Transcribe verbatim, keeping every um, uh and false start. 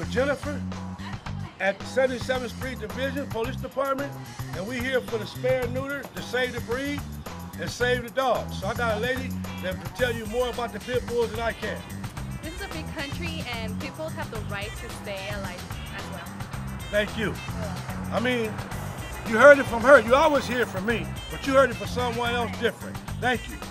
with Jennifer at seventy-seventh Street Division Police Department, and we here for the spare and neuter to save the breed and save the dogs. So I got a lady that can tell you more about the pit bulls than I can. This is a big country, and pit bulls have the right to stay alive as well. Thank you. I mean, you heard it from her. You always hear it from me, but you heard it from someone else different. Thank you.